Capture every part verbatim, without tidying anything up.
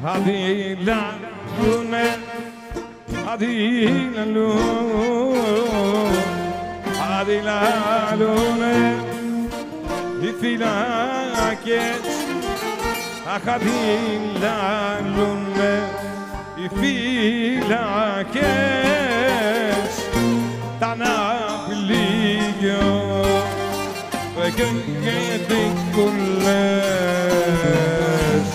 αντιλαλούνε, αντιλαλούν, αντιλαλούνε οι φυλάκες, αχ αντιλαλούνε οι φυλάκες, τα ναυπλίγιο και δικούλες.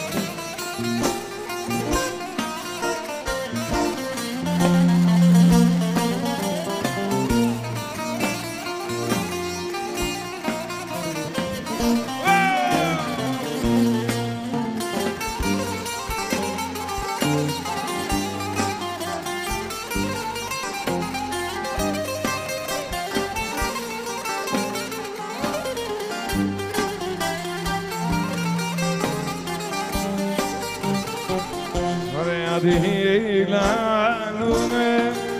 Αντιλαλούνε,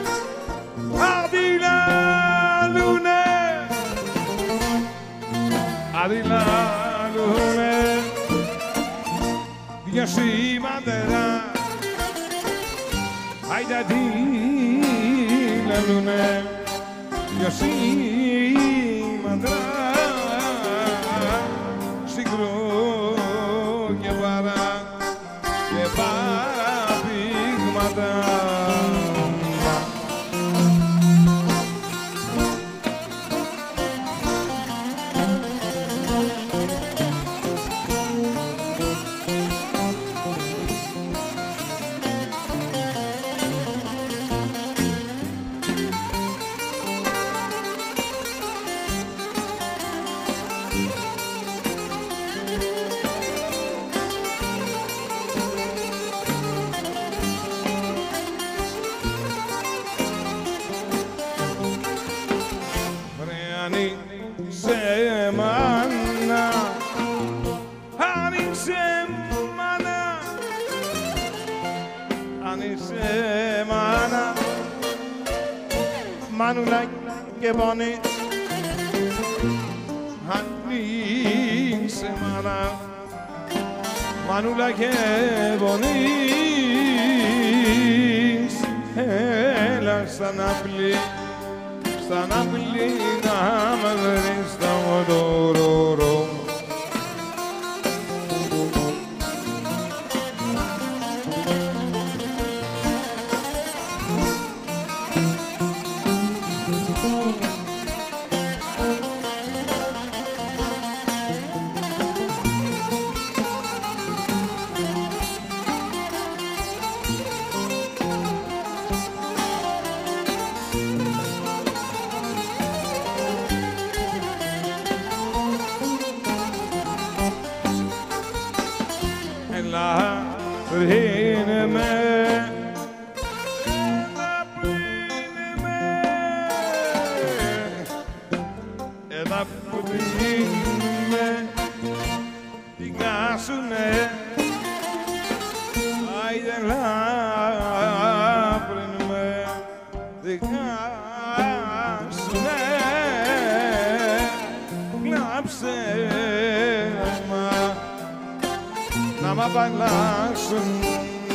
αντιλαλούνε, αντιλαλούνε δυο σήμαντερα, άιντε αντιλαλούνε δυο σήμαντερα, συγκρού και παρά και παρά. Άνοιξε μάνα, άνοιξε μάνα, άνοιξε μάνα, μανούλα και πόνης, άνοιξε μάνα, μανούλα και πόνης, έλα σαν απλή. Σαν απλή να με βρεις τα μοτορόρο. Έλα πριν με, έλα πριν με, έλα πριν με, δικάσουνε, άιντε έλα πριν με, δικάσουνε, κλάψε να μ' απαλλάξουνε.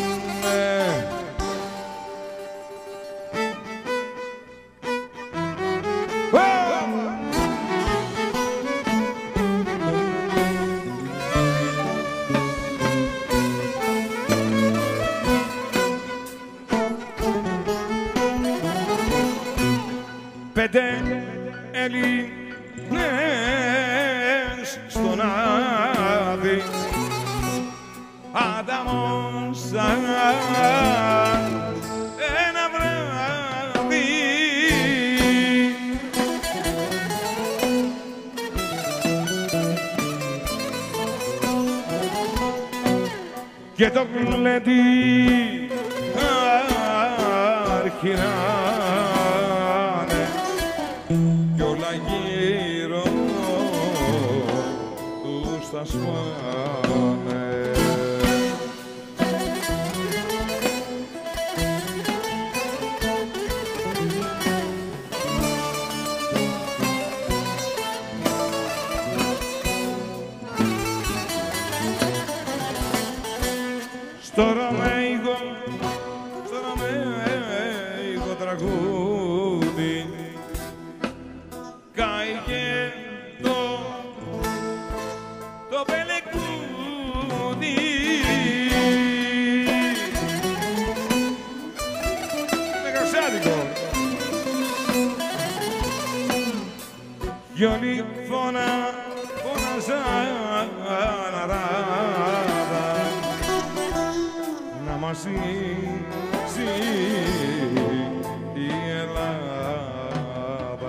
Πέντε Έλληνες στον άδει ανταμώσαν ένα βράδυ και το κλέτη αρχινάνε κι όλα γύρω τους τα σπάνε. στο ρωμαϊκό, στο ρωμαϊκό τραγούδι κάηκε το, το πελεκούδι. Μεγασιάτικο. Κι όλοι φώνα, φώναζαν αράδα να μας ζήσει η Ελλάδα.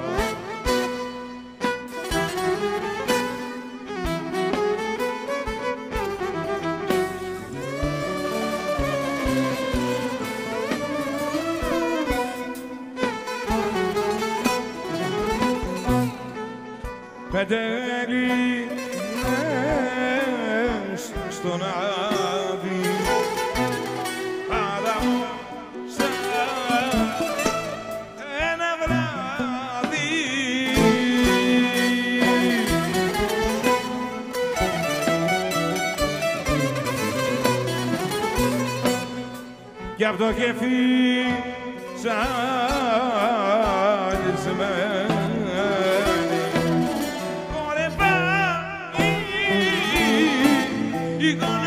Πέντε Έλληνες στον άδει παραμόσαν ένα βράδυ. Κι απ' το κεφί ζαλισμένοι you gonna